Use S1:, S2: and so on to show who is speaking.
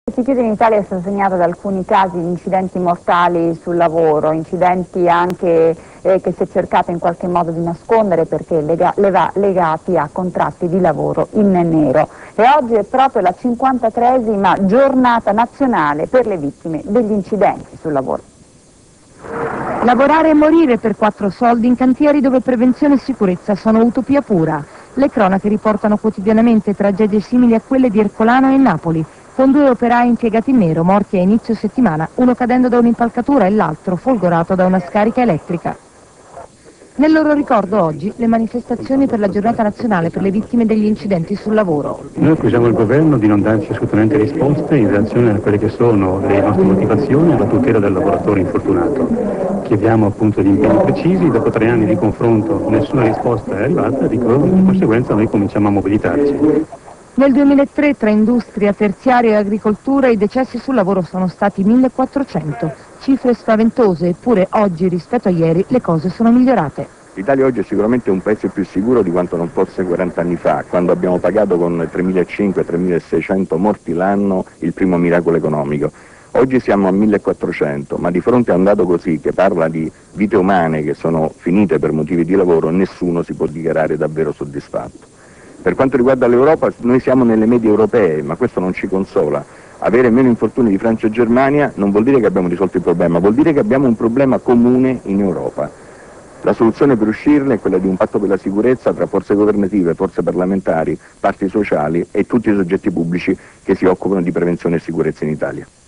S1: Si chiude in Italia è stata segnata da alcuni casi di incidenti mortali sul lavoro, incidenti anche che si è cercato in qualche modo di nascondere perché legati a contratti di lavoro in nero. E oggi è proprio la 53esima giornata nazionale per le vittime degli incidenti sul lavoro.
S2: Lavorare e morire per 4 soldi in cantieri dove prevenzione e sicurezza sono utopia pura. Le cronache riportano quotidianamente tragedie simili a quelle di Ercolano e Napoli, con 2 operai impiegati in nero morti a inizio settimana, uno cadendo da un'impalcatura e l'altro folgorato da una scarica elettrica. Nel loro ricordo oggi le manifestazioni per la giornata nazionale per le vittime degli incidenti sul lavoro.
S3: Noi accusiamo il governo di non darci assolutamente risposte in relazione a quelle che sono le nostre motivazioni alla tutela del lavoratore infortunato. Chiediamo appunto di impegni precisi, dopo 3 anni di confronto nessuna risposta è arrivata, di conseguenza noi cominciamo a mobilitarci.
S2: Nel 2003 tra industria, terziario e agricoltura i decessi sul lavoro sono stati 1400, cifre spaventose, eppure oggi rispetto a ieri le cose sono migliorate.
S4: L'Italia oggi è sicuramente un paese più sicuro di quanto non fosse 40 anni fa, quando abbiamo pagato con 3.500-3.600 morti l'anno il primo miracolo economico. Oggi siamo a 1.400, ma di fronte a un dato così che parla di vite umane che sono finite per motivi di lavoro, nessuno si può dichiarare davvero soddisfatto. Per quanto riguarda l'Europa, noi siamo nelle medie europee, ma questo non ci consola. Avere meno infortuni di Francia e Germania non vuol dire che abbiamo risolto il problema, vuol dire che abbiamo un problema comune in Europa. La soluzione per uscirne è quella di un patto per la sicurezza tra forze governative, forze parlamentari, parti sociali e tutti i soggetti pubblici che si occupano di prevenzione e sicurezza in Italia.